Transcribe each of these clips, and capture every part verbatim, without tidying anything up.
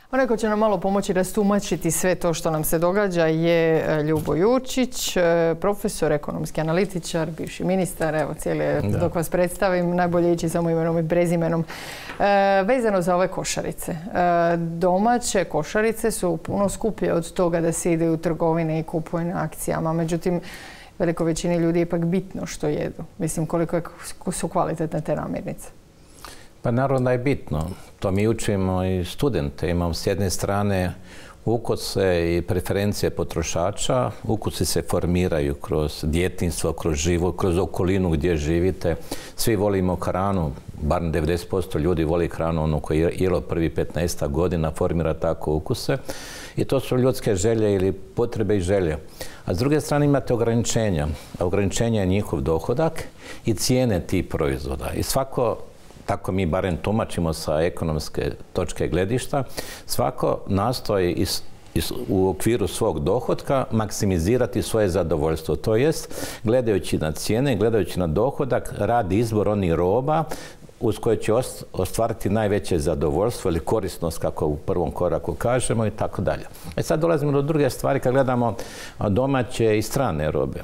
Onaj ko će nam malo pomoći rastumačiti sve to što nam se događa je Ljubo Jurčić, profesor, ekonomski analitičar, bivši ministar. Evo, cijeli dok vas predstavim, najbolje ići samo imenom i prezimenom. E, vezano za ove košarice. E, domaće košarice su puno skuplje od toga da se ide u trgovine i kupuje na akcijama. Međutim, veliko većini ljudi je ipak bitno što jedu. Mislim, koliko su kvalitetne te namirnice. Pa naravno da je bitno. To mi učimo i studente. Imamo s jedne strane ukuse i preferencije potrošača. Ukusi se formiraju kroz djetinjstvo, kroz život, kroz okolinu gdje živite. Svi volimo hranu, bar devedeset posto ljudi voli hranu, ono koji je jelo prvi petnaestak godina, formira tako ukuse. I to su ljudske želje ili potrebe i želje. A s druge strane imate ograničenja. A ograničenja je njihov dohodak i cijene tih proizvoda. I svako, tako mi barem tumačimo sa ekonomske točke gledišta, svako nastoji iz, iz, u okviru svog dohotka maksimizirati svoje zadovoljstvo. To jest, gledajući na cijene, gledajući na dohodak, radi izbor onih roba uz koje će ostvariti najveće zadovoljstvo ili korisnost, kako u prvom koraku kažemo, i tako dalje. E sad dolazimo do druge stvari kad gledamo domaće i strane robe.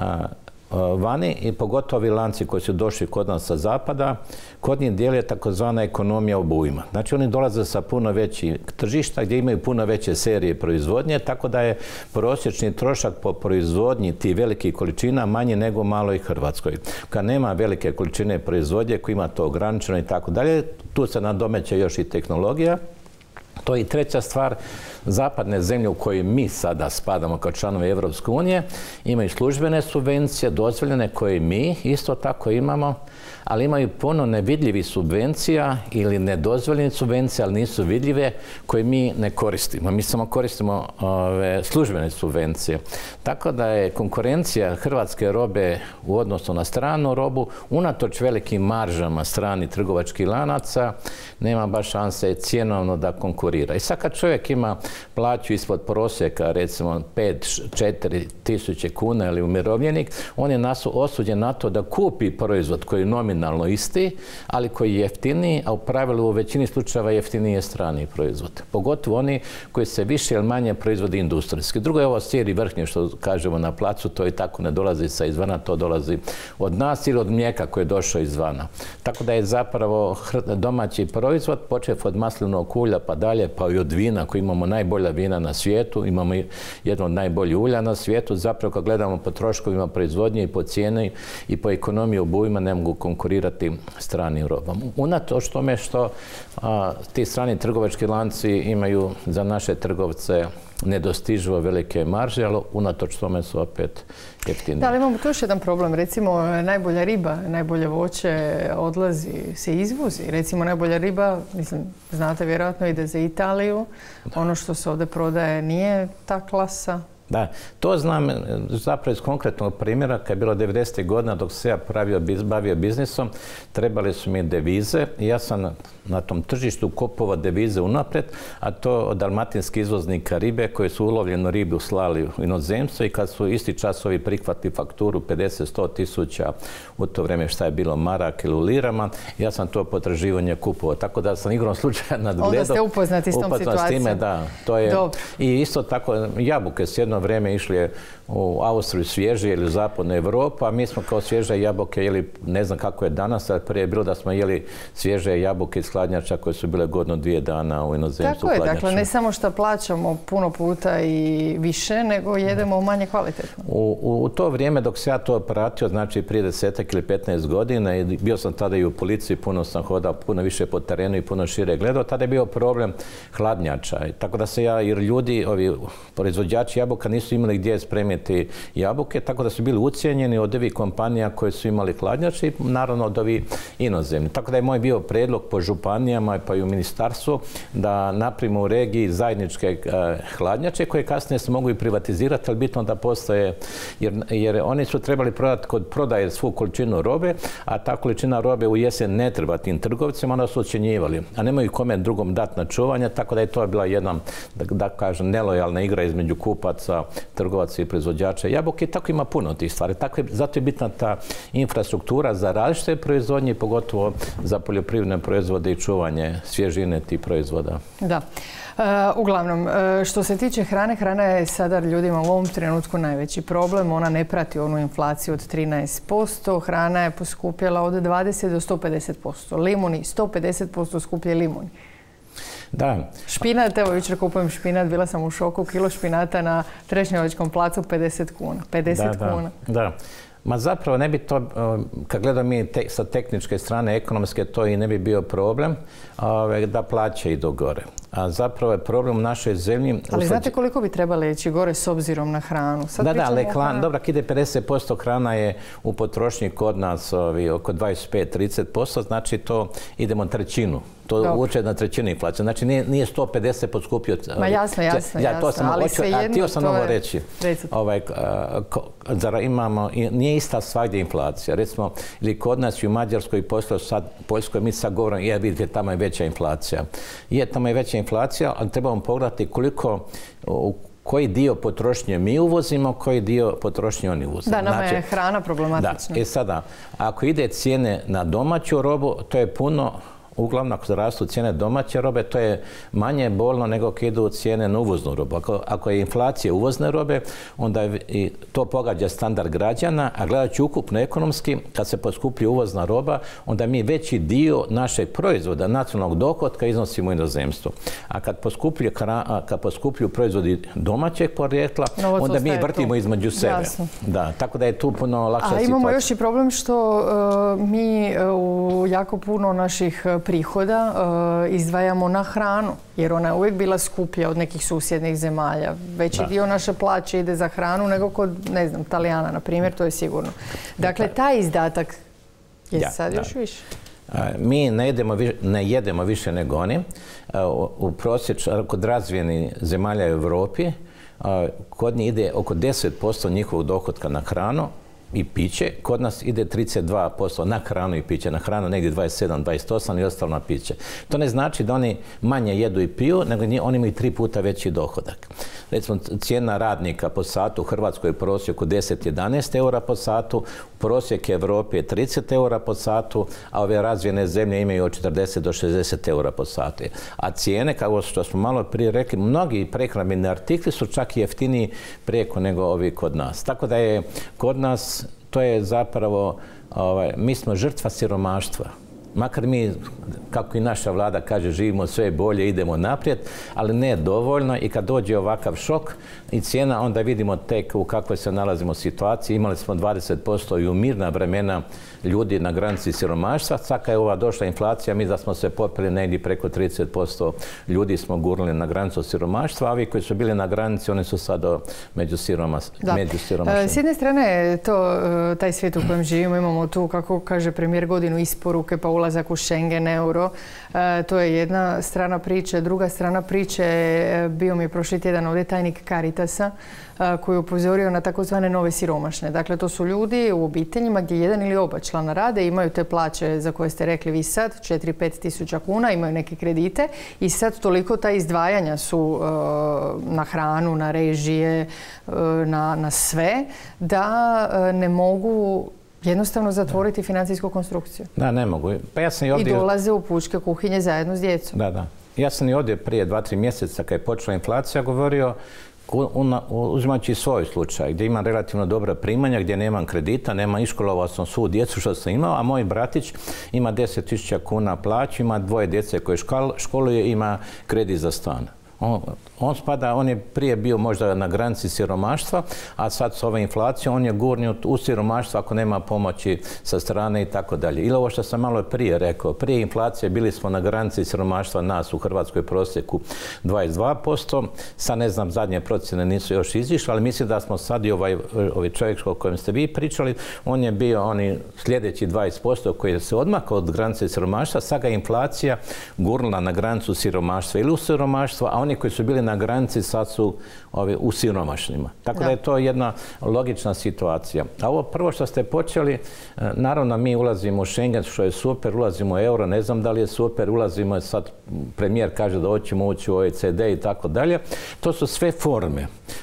Vani i pogotovo ovi lanci koji su došli kod nas sa zapada, kod njih djeluje takozvana ekonomija obujma. Znači oni dolaze sa puno većih tržišta gdje imaju puno veće serije proizvodnje, tako da je prosječni trošak po proizvodnji tih velikih količina manji nego u maloj Hrvatskoj. Kad nema velike količine proizvodnje, koji ima to ograničeno i tako dalje, tu se nadomeće još i tehnologija. To je i treća stvar, zapadne zemlje u koje mi sada spadamo kao članovi Europske unije imaju službene subvencije, dozvoljene, koje mi isto tako imamo, ali imaju puno nevidljivih subvencija ili nedozvoljenih subvencija, ali nisu vidljive, koje mi ne koristimo. Mi samo koristimo ove službene subvencije. Tako da je konkurencija hrvatske robe u odnosu na stranu robu, unatoč velikim maržama stranih trgovačkih lanaca, nema baš šanse cjenovno da konkurira. I sad kad čovjek ima plaću ispod prosjeka, recimo pet do četiri tisuće kuna ili umirovljenik, on je osuđen na to da kupi proizvod koji je nominalno isti, ali koji je jeftiniji, a u pravilu u većini slučajeva jeftiniji je strani proizvod. Pogotovo oni koji se više ili manje proizvodi industrijski. Drugo je ovo sir i vrhnje što kažemo na placu, to i tako ne dolazi sa izvana, to dolazi od nas ili od mlijeka koji je došao izvana. Tako da je zapravo domaći proizvod, počev od maslinovog ulja pa dalje, pa i od vina, koji imamo najbolja vina na svijetu, imamo jedno od najboljih ulja na svijetu. Zapravo kad gledamo po troškovima proizvodnje i po cijeni i po ekonomiji obujma ne mogu konkurirati stranim robama. Unatoč tome što a, ti strani trgovački lanci imaju za naše trgovce nedostiživo velike marže, ali unatoč tome su opet jeftinije. Da, ali imamo tu još jedan problem. Recimo, najbolja riba, najbolje voće odlazi, se izvozi. Recimo, najbolja riba, mislim, znate, vjerojatno ide za Italiju. Da. Ono što se ovdje prodaje nije ta klasa. Da, to znam zapravo iz konkretnog primjera. Kad je bilo devedesetih godina, dok se ja pravio, bavio biznisom, trebali su mi devize i ja sam na tom tržištu kupovao devize unaprijed, a to od dalmatinskih izvoznika ribe koji su ulovljenu ribu slali u inozemstvo i kad su isti čas ovi prihvatili fakturu pedeset do sto tisuća u to vrijeme šta je bilo marak ili u lirama, ja sam to potraživanje kupovao. Tako da sam igrom slučaja nadgledao. Onda ste upoznati s tom situacijom. S time, da. To je, i isto tako jabuke s jedno vrijeme išli u Austriju svježe ili u zapadnu Europu, a mi smo kao svježe jabuke jeli, ne znam kako je danas, ali prije je bilo da smo jeli svježe jabuke iz hladnjača koje su bile godno dvije dana u inozemstvu. Tako je, dakle, ne samo što plaćamo puno puta i više, nego jedemo manje kvalitetno. U, u, u to vrijeme dok se ja to pratio, znači prije desetak ili petnaest godina, i bio sam tada i u policiji, puno sam hodao, puno više po terenu i puno šire gledao, tada je bio problem hladnjača. Tako da se ja, jer ljudi, ovi proizvođači jabuka nisu imali gdje spremiti jabuke, tako da su bili ucijenjeni od ovih kompanija koje su imali hladnjače i naravno od ovih inozemnih. Tako da je moj bio predlog po županijama pa i u ministarstvu da napravimo u regiji zajedničke hladnjače koje kasnije se mogu i privatizirati, ali bitno da postoje, jer, jer oni su trebali prodati kod prodaje svu količinu robe, a ta količina robe u jesen ne treba tim trgovcima, onda su ocjenjivali, a nemaju kome drugom dati na čuvanje, tako da je to bila jedna, da, da kažem, nelojalna igra između kupaca posla trgovaca i proizvođača jabuke. Tako ima puno tih stvari. Tako je, zato je bitna ta infrastruktura za različite proizvodnje, pogotovo za poljoprivredne proizvode i čuvanje svježine tih proizvoda. Da. Uh, uglavnom, uh, što se tiče hrane, hrana je sada ljudima u ovom trenutku najveći problem. Ona ne prati onu inflaciju od trinaest posto. Hrana je poskupjela od dvadeset do sto pedeset posto. Limuni, sto pedeset posto skuplje limuni. Da. Špinat, evo jučer kupujem špinat, bila sam u šoku, kilo špinata na Trešnjevačkom placu pedeset kuna. pedeset da, kuna. Da, da. Ma zapravo ne bi to, kad gledamo mi te, sa tehničke strane, ekonomske, to i ne bi bio problem ove, da plaće idu gore. A zapravo je problem u našoj zemlji... Ali uslađe... znate koliko bi trebali ići gore s obzirom na hranu? Sad da, da, ali hran... dobro, ide pedeset posto hrana je u potrošnji kod nas ovi, oko dvadeset pet do trideset posto, znači to idemo trećinu. To uče na trećinu inflacije. Znači nije, nije sto pedeset poskupio. Ma jasno, jasno, ja, to jasno. sam ali oču, sve jedno, a htio sam ovo je... reći. Ovaj, ko, zara imamo, nije ista svagdje inflacija. Recimo, ili kod nas i u Mađarskoj i Poljskoj, sad, Poljskoj mi sad govorimo, je, vidite, tamo je veća inflacija. Je, tamo je veća inflacija, ali trebamo pogledati koliko, u koji dio potrošnje mi uvozimo, koji dio potrošnje oni uvoze. Da, nama znači, je hrana problematična. Da, e sada, ako ide cijene na domaću robu, to je puno. Uglavnom, ako rastu cijene domaće robe, to je manje bolno nego kad idu cijene na uvoznu robu. Ako, ako je inflacija uvozne robe, onda je, i to pogađa standard građana, a gledajući ukupno ekonomski, kad se poskuplji uvozna roba, onda mi veći dio našeg proizvoda, nacionalnog dohotka, iznosimo u inozemstvo. A kad poskuplju, kad poskuplju proizvodi domaćeg porijekla, Novoc onda mi vrtimo tu između sebe. Jasno. Da, tako da je tu puno lakša situacija. A imamo još i problem što uh, mi uh, u jako puno naših prihoda uh, izdvajamo na hranu, jer ona je uvijek bila skuplja od nekih susjednih zemalja. Veći da. dio naše plaće ide za hranu nego kod, ne znam, Talijana, na primjer, to je sigurno. Dakle, taj izdatak je ja, sad da. još više. Mi ne jedemo, ne jedemo više nego oni. U prosječ, kod razvijenih zemalja u Europi, kod njih ide oko deset posto njihovog dohotka na hranu i piće. Kod nas ide trideset dva posto na hranu i piće. Na hranu negdje dvadeset sedam do dvadeset osam i ostalo na piće. To ne znači da oni manje jedu i piju, nego oni imaju tri puta veći dohodak. Recimo, cijena radnika po satu u Hrvatskoj je prosjeku deset do jedanaest eura po satu, prosjek Evrope je trideset eura po satu, a ove razvijene zemlje imaju od četrdeset do šezdeset eura po satu. A cijene, kao što smo malo prije rekli, mnogi prehrambeni artikli su čak i jeftiniji preko nego ovi kod nas. Tako da je kod nas, to je zapravo, ovaj, mi smo žrtva siromaštva. Makar mi, kako i naša vlada kaže, živimo sve bolje, idemo naprijed, ali ne dovoljno i kad dođe ovakav šok i cijena, onda vidimo tek u kakvoj se nalazimo situaciji. Imali smo dvadeset posto i u mirna vremena ljudi na granici siromaštva. Sad kad je ova došla inflacija, mi da smo se popeli negdje preko trideset posto ljudi smo gurnuli na granicu siromaštva, a ovi koji su bili na granici, oni su sad među siromašnjima. S jedne strane je to taj svijet u kojem živimo, imamo tu, kako kaže premijer, godinu isporuke, pa ulazak u Schengen, euro. E, to je jedna strana priče. Druga strana priče, bio mi je prošli tjedan ovdje tajnik Caritasa, a, koji je upozorio na takozvane nove siromašne. Dakle, to su ljudi u obiteljima gdje jedan ili oba člana rade, imaju te plaće za koje ste rekli vi sad, četiri do pet tisuća kuna, imaju neke kredite i sad toliko ta izdvajanja su a, na hranu, na režije, a, na, na sve, da a, ne mogu jednostavno zatvoriti financijsku konstrukciju. Da, ne mogu. Pa ja sam i, ovdje... I dolaze u pučke kuhinje zajedno s djecom. Da, da. Ja sam i ovdje prije dva, tri mjeseca kad je počela inflacija govorio, uzimajući svoj slučaj, gdje imam relativno dobra primanja, gdje nemam kredita, nemam, iškolovao sam svu djecu što sam imao, a moj bratić ima deset tisuća kuna plaću, ima dvoje djece koje školuje, ima kredit za stan. On, on spada, on je prije bio možda na granici siromaštva, a sad s ove inflacije on je gurnut u siromaštvo ako nema pomoći sa strane i tako dalje. Ili ovo što sam malo prije rekao, prije inflacije bili smo na granici siromaštva nas u Hrvatskoj prosjeku dvadeset dva posto, sad ne znam, zadnje procjene nisu još izišle, ali mislim da smo sad i ovaj, ovaj čovjek o kojem ste vi pričali, on je bio oni sljedeći dvadeset posto koji se odmakao od granice siromaštva, sad ga inflacija gurnula na granicu siromaštva ili u siromaštvo, a oni koji su bili na granici sad su ovi, u siromašnima. Tako da. da je to jedna logična situacija. A ovo prvo što ste počeli, naravno mi ulazimo u Schengen, što je super, ulazimo u euro, ne znam da li je super, ulazimo, sad premijer kaže da hoćemo ući u O E C D i tako dalje. To su sve forme.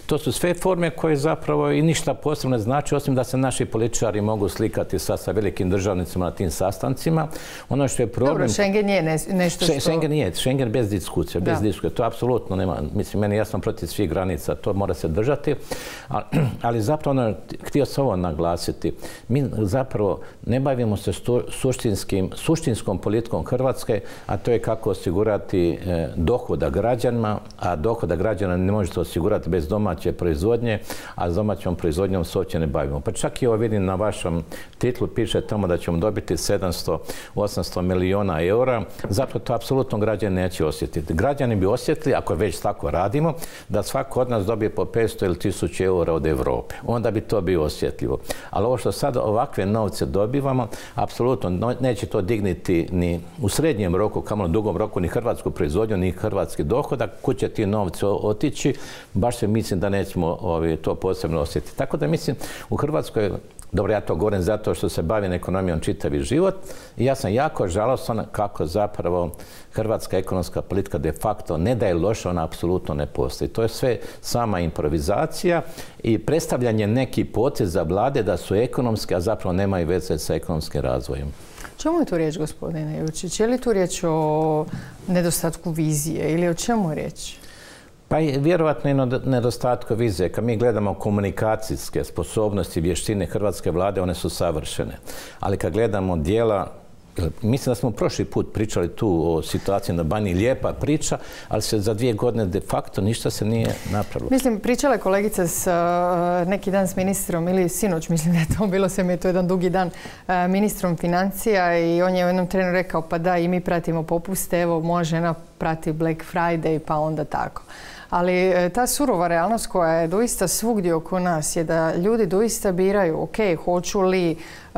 To su sve forme koje zapravo i ništa posebno ne znači, osim da se naši političari mogu slikati sa, sa velikim državnicima na tim sastancima. Ono što je problem... Dobro, Schengen je nešto što... Schengen je, Schengen bez diskusije, bez diskusije. To apsolutno nema, mislim, meni jasno protiv svih granica, to mora se držati. Ali, ali zapravo, ono, htio sam ovo naglasiti, mi zapravo ne bavimo se suštinskim, suštinskom politikom Hrvatske, a to je kako osigurati e, dohodak građanima, a dohodak građana ne možete osigurati bez domaće proizvodnje, a s domaćom proizvodnjom se uopće ne bavimo. Pa čak i ovo vidim na vašem titlu, piše tamo da ćemo dobiti sedamsto osamsto milijuna eura. Zapravo to apsolutno građani neće osjetiti. Građani bi osjetili, ako već tako radimo, da svako od nas dobije po petsto ili tisuću eura od Europe. Onda bi to bio osjetljivo. Ali ovo što sad ovakve novce dobivamo, apsolutno neće to digniti ni u srednjem roku, kamoli u dugom roku, ni hrvatsku proizvodnju, ni hrvatski dohodak. Kud će ti novci otići, baš se mislim da nećemo ovi, to posebno osjetiti. Tako da mislim, u Hrvatskoj, dobro, ja to govorim zato što se bavim ekonomijom čitavi život i ja sam jako žalostan kako zapravo hrvatska ekonomska politika de facto ne da je loša, ona apsolutno ne postoji. To je sve sama improvizacija i predstavljanje nekih poteza vlade da su ekonomske, a zapravo nemaju veze sa ekonomskim razvojem. Čemu je tu riječ, gospodine Jučić? Je li tu riječ o nedostatku vizije ili o čemu je riječ? Pa i vjerovatno i nedostatku vizije. Kad mi gledamo komunikacijske sposobnosti i vještine hrvatske vlade, one su savršene. Ali kad gledamo dijela, mislim da smo prošli put pričali tu o situaciji na Baniji, lijepa priča, ali se za dvije godine de facto ništa se nije napravilo. Mislim, pričala je kolegica s uh, neki dan s ministrom, ili sinoć, mislim da je to bilo, sve mi je to jedan dugi dan, uh, ministrom financija i on je u jednom trenu rekao, pa da, i mi pratimo popuste, evo, moja žena prati Black Friday, pa onda tako. Ali ta surova realnost koja je doista svugdje oko nas je da ljudi doista biraju, ok, hoću li uh,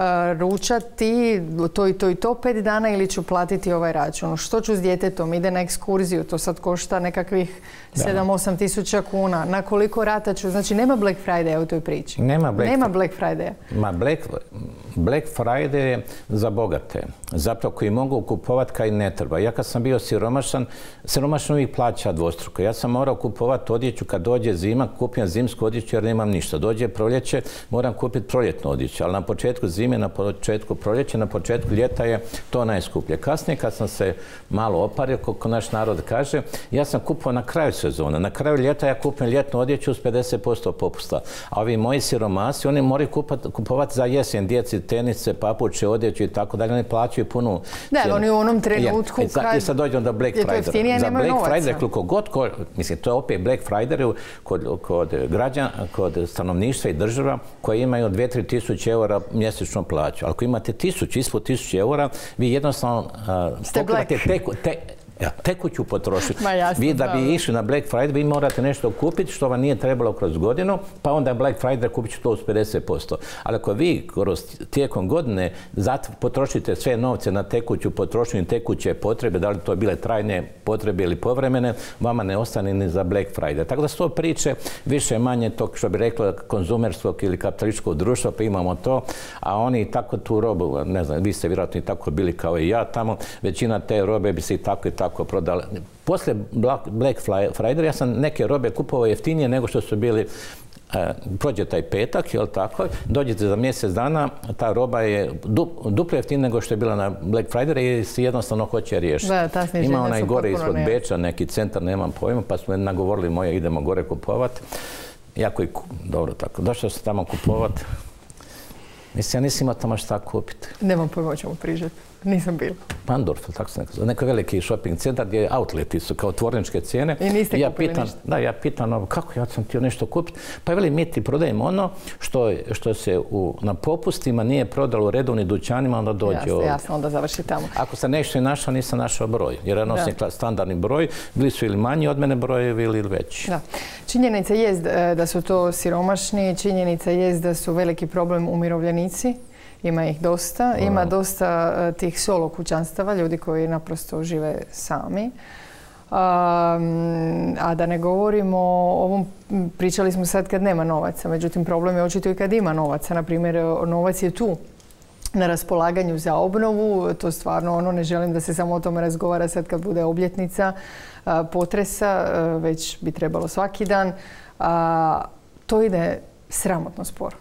ručati to i to i to pet dana ili ću platiti ovaj račun. Što ću s djetetom? Ide na ekskurziju, to sad košta nekakvih sedam osam tisuća kuna. Na koliko rata ću? Znači, nema Black Friday u toj priči. Nema Black, nema Black Friday. Ma Black, Black Friday je za bogate. Zapravo koji mogu kupovati kaj ne treba. Ja kad sam bio siromašan, siromašan uvijek plaća dvostruko. Ja sam morao kupovati odjeću kad dođe zima, kupim zimsku odjeću jer nemam ništa. Dođe proljeće, moram kupiti proljetnu odjeću. Ali na početku zime, na početku proljeće, na početku ljeta je to najskuplje. Kasnije kad sam se malo opario, kako naš narod kaže, ja sam kupovao na kraju sezone. Na kraju ljeta ja kupim ljetnu odjeću s pedeset posto popusta. A ovi moji siromasi, oni moraju kupovati za jesen djeci tenice, papuče, odjeću i tako dalje. Oni plaćaju punu da, cijenu. Oni u onom trenutku je, kad... I sad dođemo do Black Friday. Za Black Friday, koliko god, ko, mislim, to je opet Black Friday kod, kod građana, kod stanovništva i država koji imaju dvije do tri tisuće eura mjesečno plaću. Ako imate tisuću, ispod tisuće eura, vi jednostavno uh, pokrivate teku, te, ja, tekuću potrošiti. Vi da bi išli na Black Friday, vi morate nešto kupiti što vam nije trebalo kroz godinu, pa onda Black Friday kupit ću to uz pedeset posto. Ali ako vi kroz tijekom godine potrošite sve novce na tekuću potrošnju i tekuće potrebe, da li to bile trajne potrebe ili povremene, vama ne ostane ni za Black Friday. Tako da su to priče više manje tog što bi reklo konzumerskog ili kapitalističkog društva, pa imamo to, a oni tako tu robu, ne znam, vi ste vjerojatno i tako bili kao i ja tamo, većina te robe bi se i tako i tako tako prodali. Poslije Black Friday ja sam neke robe kupovao jeftinije nego što su bili. E, prođe taj petak, jel tako, dođete za mjesec dana, ta roba je du, duplo jeftinija nego što je bila na Black Friday i se jednostavno hoće riješiti. Da, ima onaj gore ispod ne. Beča, neki centar, nemam pojma, pa smo nagovorili moje, idemo gore kupovati. Jako i, dobro tako, došao sam tamo kupovati. Mislim, ja nisam imao tamo šta kupiti. Nemam pojma o čemu prižeti. Nisam bila. Pandorf, tako se nekako. Neki veliki shopping centar gdje outleti su kao tvorničke cijene. I niste I ja kupili pitan, ništa? Da, ja pitan, kako ja sam htio nešto kupiti? Pa veli, mi ti prodajemo ono što, što se u, na popustima nije prodalo u redovnim dućanima, onda dođe jasno, ovdje. Jasno, onda završi tamo. Ako sam nešto i našao, nisam našao broj. Jer ja nosim standardni broj, bili su ili manji od mene brojevi ili veći. Da. Činjenica je da su to siromašni, činjenica je da su veliki problem umirovljenici. Ima ih dosta. Ima dosta tih solo kućanstava, ljudi koji naprosto žive sami. A, a da ne govorimo o ovom, pričali smo sad kad nema novaca, međutim problem je očito i kad ima novaca. Na primjer, novac je tu. na raspolaganju za obnovu. To stvarno ono, ne želim da se samo o tome razgovara sad kad bude obljetnica potresa, već bi trebalo svaki dan. A, to ide sramotno sporo.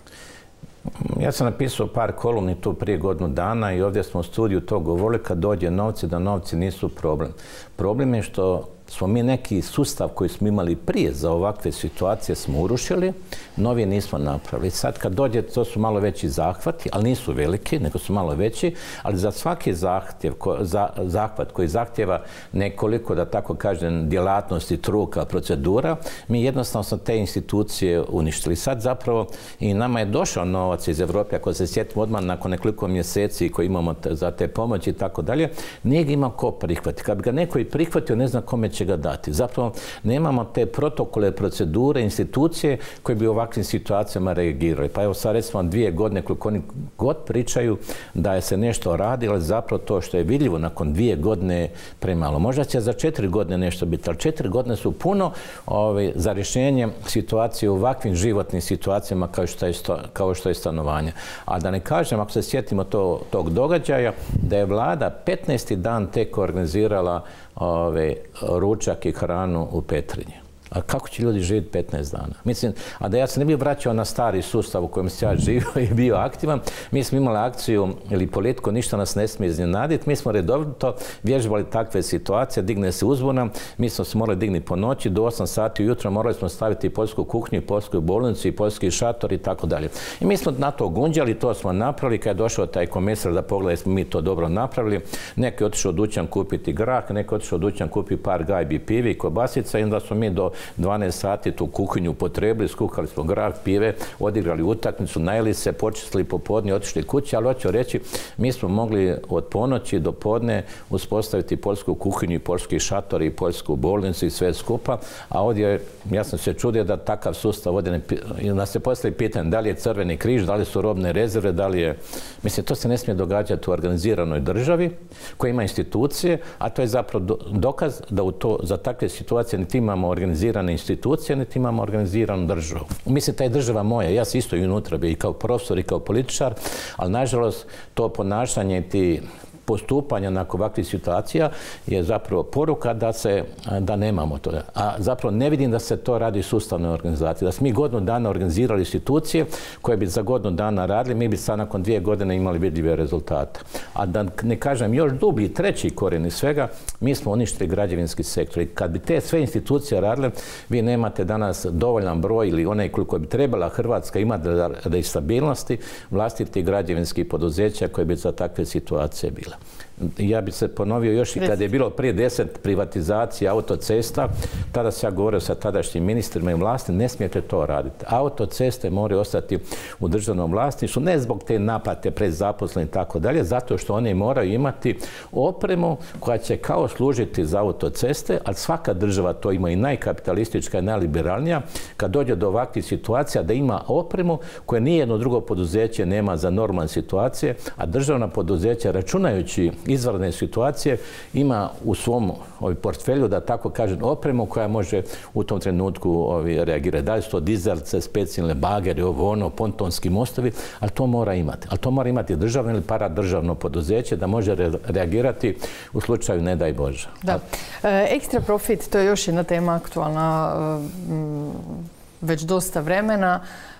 Ja sam napisao par kolumni tu prije godinu dana i ovdje smo u studiju to govorili, kad dođe novci, da novci nisu problem. Problem je što smo mi neki sustav koji smo imali prije za ovakve situacije smo urušili, novi nismo napravili. Sad kad dođe, to su malo veći zahvati, ali nisu veliki, nego su malo veći, ali za svaki zahtjev, za, zahvat koji zahtjeva nekoliko, da tako kažem, djelatnosti, truka, procedura, mi jednostavno smo te institucije uništili. Sad zapravo i nama je došao novac iz Europe, ako se sjetimo odmah nakon nekoliko mjeseci koji imamo te, za te pomoći i tako dalje, nije ga imao ko prihvatiti. Kad bi ga neko i prihvatio, ne zna kome će ga dati. Zapravo nemamo te protokole, procedure, institucije koje bi u ovakvim situacijama reagirali. Pa evo sad recimo dvije godine koliko oni god pričaju da je se nešto radi, ali zapravo to što je vidljivo nakon dvije godine premalo. Možda će za četiri godine nešto biti, ali četiri godine su puno ove, za rješenje situacije u ovakvim životnim situacijama kao što je, sto, kao što je stanovanje. A da ne kažem, ako se sjetimo to, tog događaja, da je vlada petnaesti dan tek organizirala ove, ručak i hranu u Petrinji. A kako će ljudi živjeti petnaest dana? Mislim, a da ja se ne bih vraćao na stari sustav u kojem se ja živio i bio aktivan, mi smo imali akciju ili politiku, ništa nas ne smije iznenaditi, mi smo redovito vježbali takve situacije, digne se uzbuna, mi smo se morali dignuti po noći, do osam sati ujutro morali smo staviti i poljsku kuhinju, i poljsku bolnicu, i poljski šator i tako dalje. I mi smo na to gunđali, to smo napravili, kad je došao taj komesar da pogleda smo mi to dobro napravili, neko je otišao u dućan kupiti grah, neko je otišao u dućan kupiti par gajbi pivi i kobasica i onda smo mi do dvanaest sati tu kuhinju upotrebili, skuhali smo grah, pive, odigrali utakmicu, najeli se, počistili popodne, otišli kući, ali hoću reći, mi smo mogli od ponoći do podne uspostaviti poljsku kuhinju i poljski šator i poljsku bolnicu i sve skupa, a ovdje, ja sam se čudio da takav sustav ovdje, ne, da se poslije pitanje da li je Crveni križ, da li su robne rezerve, da li je, mislim, to se ne smije događati u organiziranoj državi koja ima institucije, a to je zapravo dokaz da u to, za takve situacije niti imamo organizirane institucije, niti imamo organiziranu državu. Mislim, ta je država moja, ja sam isto i unutra bio i kao profesor i kao političar, ali nažalost to ponašanje ti postupanja nakon ovakvih situacija je zapravo poruka da se, da nemamo to. A zapravo ne vidim da se to radi sustavnoj organizaciji. Da smo mi godinu dana organizirali institucije koje bi za godinu dana radili, mi bi sad nakon dvije godine imali vidljive rezultate. A da ne kažem još dublji, treći korijen iz svega, mi smo uništili građevinski sektor. I kad bi te sve institucije radile, vi nemate danas dovoljan broj ili onaj koliko bi trebala Hrvatska imati da i stabilnosti vlastitih građevinskih poduzeća koje bi za takve situacije bile. Ja bi se ponovio još i kad je bilo prije deset privatizacija autocesta, tada se ja govorio sa tadašnjim ministrima i vlasti, ne smijete to raditi. Autoceste moraju ostati u državnom vlasništvu, ne zbog te naplate pred zaposlenih i tako dalje, zato što one moraju imati opremu koja će kao služiti za autoceste, ali svaka država to ima i najkapitalistička i najliberalnija, kad dođe do ovakvih situacija da ima opremu koje nijedno drugo poduzeće nema za normalne situacije, a državna poduzeća računajući izvanredne situacije ima u svom ovi, portfelju, da tako kažem, opremu koja može u tom trenutku ovi, reagirati. Da li su to dizalice, specijalne bageri, ovo ono, pontonski mostovi, ali to mora imati. Ali to mora imati državno ili paradržavno poduzeće da može re reagirati u slučaju ne daj Bože. Da. E, ekstra profit, to je još jedna tema aktualna m, već dosta vremena.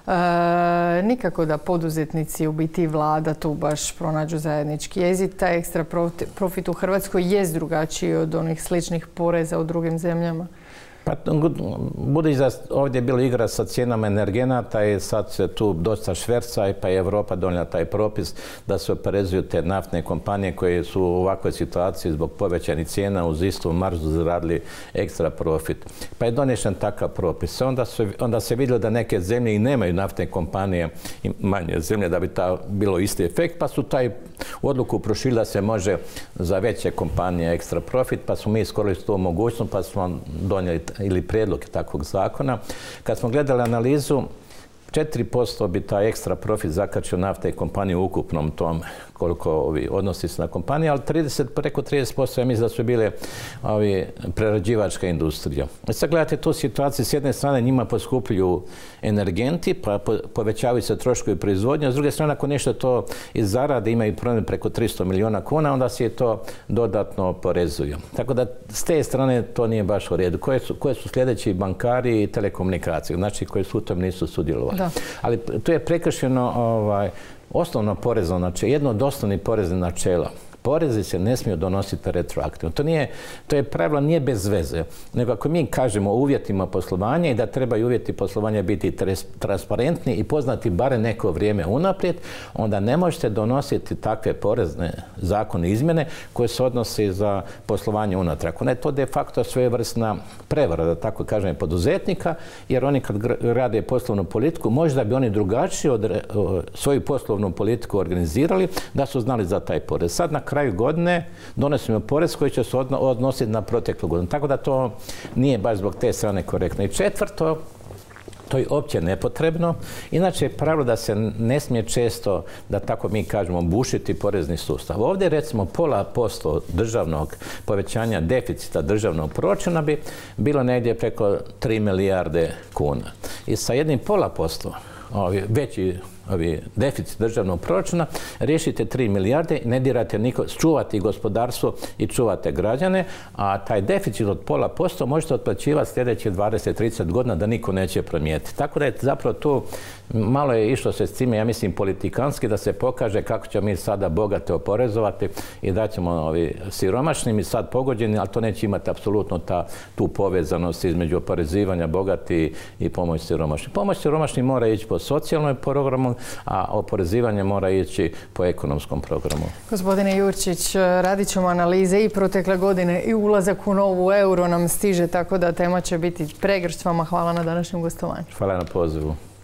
E, nikako da poduzetnici u biti vlada tu baš pronađu zajednički jezik. Taj ekstra profit u Hrvatskoj jest drugačiji od onih sličnih poreza u drugim zemljama. Pa, budući da ovdje je bilo igra sa cijenama energenata i sad se tu dosta šverca i pa je Europa donijela taj propis da se oporezuju te naftne kompanije koje su u ovakvoj situaciji zbog povećanih cijena uz istu maržu zaradili ekstra profit. Pa je donešen takav propis. Onda, su, onda se vidjelo da neke zemlje i nemaju naftne kompanije i manje zemlje da bi ta bilo isti efekt, pa su taj odluku prošili da se može za veće kompanije ekstra profit, pa smo mi iskoristili tu mogućnost, pa smo donijeli ili prijedlog takvog zakona. Kad smo gledali analizu, četiri posto bi taj ekstra profit zakačio nafta i kompanije u ukupnom tom koliko ovi odnosi se na kompanije, ali trideset, preko trideset posto ja mislim da su bile ovi prerađivačka industrija. I sad gledate tu situaciju, s jedne strane njima poskupljuju energenti, pa povećavaju se troškovi proizvodnje, a s druge strane ako nešto to iz zarade imaju promet preko tristo milijuna kuna, onda se to dodatno porezuju. Tako da s te strane to nije baš u redu. Koje su, koje su sljedeći bankari i telekomunikacije, znači koji su u tom nisu sudjelovali. Da. Ali tu je prekršeno ovaj, osnovno porezno načelo, jedno od osnovnih poreznih načela. Porezi se ne smiju donositi retroaktivno. To, nije, to je pravilo nije bez veze, nego ako mi kažemo o uvjetima poslovanja i da trebaju uvjeti poslovanja biti transparentni i poznati bare neko vrijeme unaprijed, onda ne možete donositi takve porezne zakone izmjene koje se odnose za poslovanje unatrag. Ona je to de facto svojevrsna prevara, da tako kažem, poduzetnika, jer oni kad rade poslovnu politiku, možda bi oni drugačije od, svoju poslovnu politiku organizirali da su znali za taj porez. Sad na kraju godine donosimo porez koji će se odnositi na proteklu godinu. Tako da to nije baš zbog te strane korektno. I četvrto, to je opće nepotrebno. Inače je pravilo da se ne smije često, da tako mi kažemo, bušiti porezni sustav. Ovdje recimo pola posto državnog povećanja deficita državnog proračuna bi bilo negdje preko tri milijarde kuna. I sa jednim pola posto veći ovi deficit državnog proračuna, riješite tri milijarde, ne dirate niko, čuvate gospodarstvo i čuvate građane, a taj deficit od pola posto možete otplaćivati sljedeće dvadeset do trideset godina da niko neće promijeniti. Tako da je zapravo tu malo je išlo se s time, ja mislim, politikanski da se pokaže kako ćemo mi sada bogate oporezovati i da ćemo ovi siromašnim i sad pogođeni, ali to neće imati apsolutno ta, tu povezanost između oporezivanja bogati i pomoć siromašnim. Pomoć siromašnim mora ići po socijalnom programu, a oporezivanje mora ići po ekonomskom programu. Gospodine Jurčić, radit ćemo analize i protekle godine i ulazak u novu euro nam stiže, tako da tema će biti pregršt. Vama hvala na današnjem gostovanju. Hvala na pozivu.